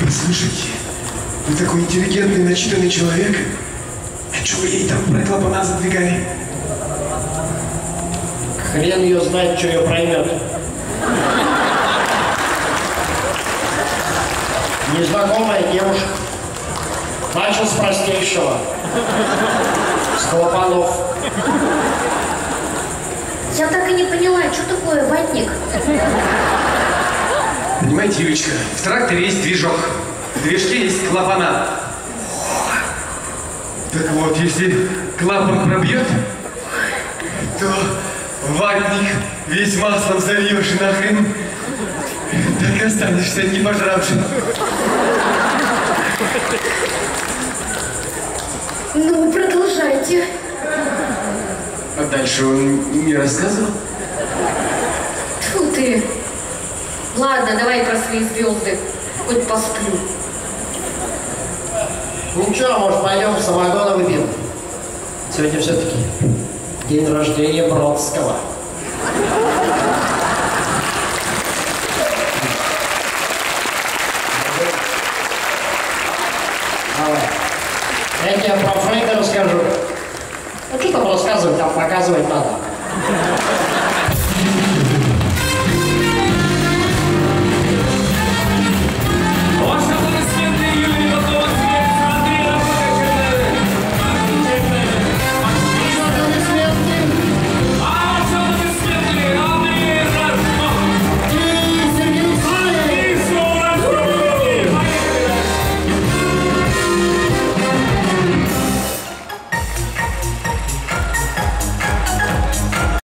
Послушайте, вы такой интеллигентный, начитанный человек. А что вы ей там про клапана задвигали? Хрен ее знает, что ее проймет. Незнакомая девушка. Начал с простейшего. С клапанов. Я так и не поняла, что такое ватник? Понимаете, Юлечка, в тракторе есть движок. В движке есть клапана. Так вот, если клапан пробьет, то ватник весь маслом зальешь и нахрен так и останешься не пожравшим. Ну, продолжайте. А дальше он не рассказывал? Тьфу ты. Ладно, давай про свои звезды. Хоть посплю. Ничего, может, пойдем в самогона выпьем. Сегодня все-таки день рождения Бродского. Давай. Я тебе про Фрейда расскажу. Ну что там рассказывать, там показывать надо.